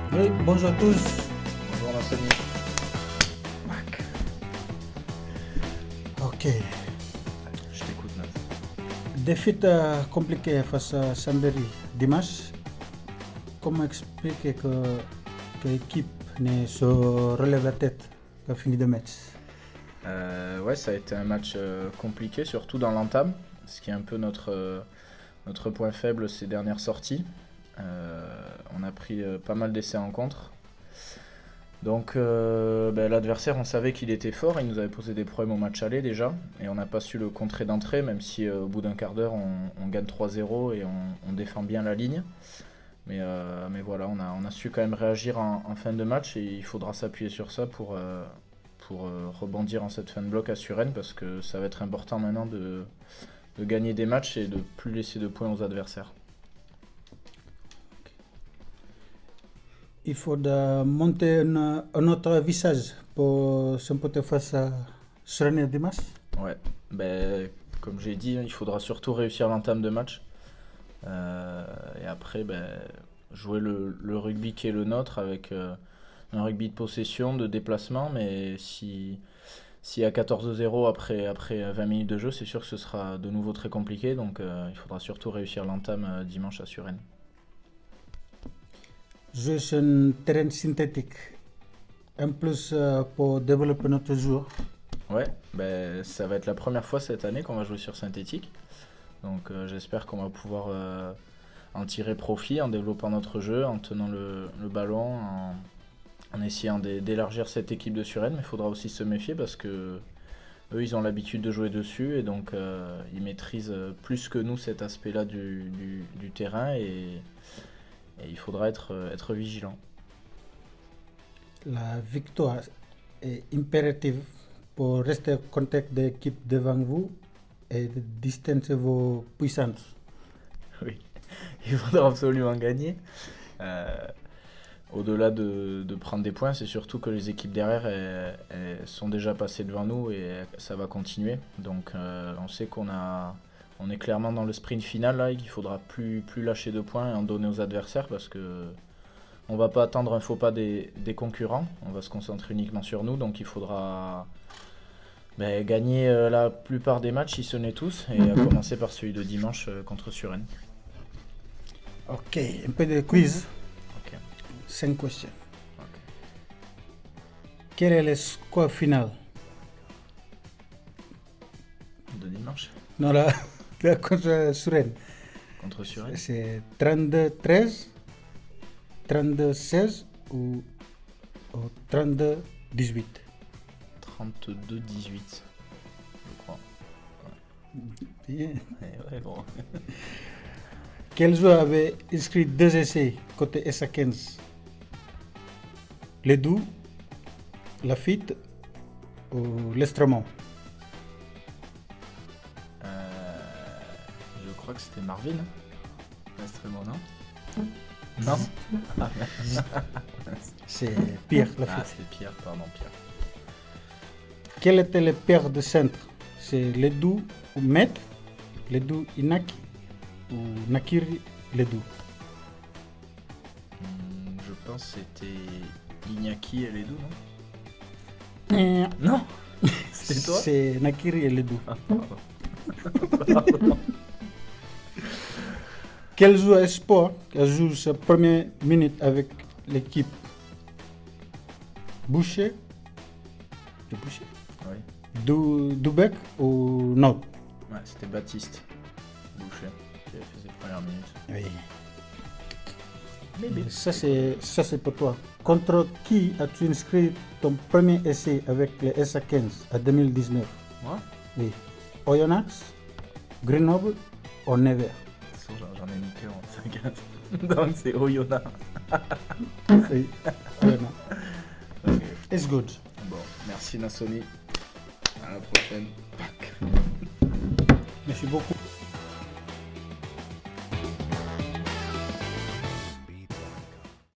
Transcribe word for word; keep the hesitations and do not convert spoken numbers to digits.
Oui, bonjour à tous. Bonjour Nassoni. Ok. Je t'écoute Nas. Défaite euh, compliquée face à Chambéry dimanche. Comment expliquer que, que l'équipe ne se relève la tête qu'à fini de match? Euh, ouais, ça a été un match euh, compliqué, surtout dans l'entame, ce qui est un peu notre, euh, notre point faible ces dernières sorties. Euh, on a pris euh, pas mal d'essais en contre. Donc euh, ben, l'adversaire, on savait qu'il était fort, il nous avait posé des problèmes au match aller déjà, et on n'a pas su le contrer d'entrée, même si euh, au bout d'un quart d'heure, on, on gagne trois zéro et on, on défend bien la ligne. Mais, euh, mais voilà, on a, on a su quand même réagir en, en fin de match, et il faudra s'appuyer sur ça pour, euh, pour euh, rebondir en cette fin de bloc à Suresnes, parce que ça va être important maintenant de, de gagner des matchs et de ne plus laisser de points aux adversaires. Il faut de monter un, un autre visage pour s'imposer face à Suresnes dimanche. Ouais, ben, comme j'ai dit, il faudra surtout réussir l'entame de match. Euh, et après, ben, jouer le, le rugby qui est le nôtre avec euh, un rugby de possession, de déplacement. Mais si, si à quatorze zéro après, après vingt minutes de jeu, c'est sûr que ce sera de nouveau très compliqué. Donc euh, il faudra surtout réussir l'entame euh, dimanche à Suresnes. Jouer sur un terrain synthétique, en plus euh, pour développer notre joueur. Ouais, ben, ça va être la première fois cette année qu'on va jouer sur synthétique. Donc euh, j'espère qu'on va pouvoir euh, en tirer profit en développant notre jeu, en tenant le, le ballon, en, en essayant d'élargir cette équipe de Suresnes. Mais il faudra aussi se méfier parce que eux, ils ont l'habitude de jouer dessus et donc euh, ils maîtrisent plus que nous cet aspect-là du, du, du terrain et, et il faudra être, être vigilant. La victoire est impérative pour rester en contact de l'équipe devant vous et de distancer vos puissances. Oui, il faudra absolument gagner. Euh, Au-delà de, de prendre des points, c'est surtout que les équipes derrière elles, elles sont déjà passées devant nous et ça va continuer. Donc euh, on sait qu'on a, on est clairement dans le sprint final là, et qu'il faudra plus, plus lâcher de points et en donner aux adversaires parce que on va pas attendre un faux pas des, des concurrents. On va se concentrer uniquement sur nous, donc il faudra ben, gagner euh, la plupart des matchs, si ce n'est tous, et à commencer par celui de dimanche euh, contre Suresnes. Ok, un peu de quiz. Ok. Cinq questions. Ok. Quel est le score final? De dimanche Non, là, là, contre Suresnes. contre Suresnes. C'est trente-deux treize, trente-deux seize ou, ou trente-deux dix-huit. trente-deux dix-huit, je crois. Bien. Ouais, ouais, bon. Quel joueur avait inscrit deux essais côté S A quinze? Ledoux, Lafitte ou Lestremont? Euh, je crois que c'était Marvin. Lestremont, non? Non. Ah, C'est Pierre ah, Lafitte. c'était Pierre, pardon, Pierre. Quel était le père de centre? C'est Ledoux ou Maître, Ledoux Inaki ou Nakiri Ledoux? Hmm, je pense que c'était Iñaki et Ledoux, non? Euh, Non. C'était toi? C'est Nakiri et Ledoux. Ah, pardon. Pardon. Quel joueur espoir a joué sa première minute avec l'équipe? Boucher, c'est Boucher, Oui. Dou- Doubec ou non? Ouais, c'était Baptiste Boucher qui avait fait ses premières minutes. Oui. Bébé. Ça c'est ça c'est pour toi. Contre qui as-tu inscrit ton premier essai avec les S A quinze en deux mille dix-neuf? Moi? Oui. Oyonnax, Grenoble ou Nevers? J'en ai mis que en cinquante. Donc c'est Oyonnax. Oui. Oyonnax. Ok. It's good. Bon, merci Nassoni. À la prochaine. Merci beaucoup.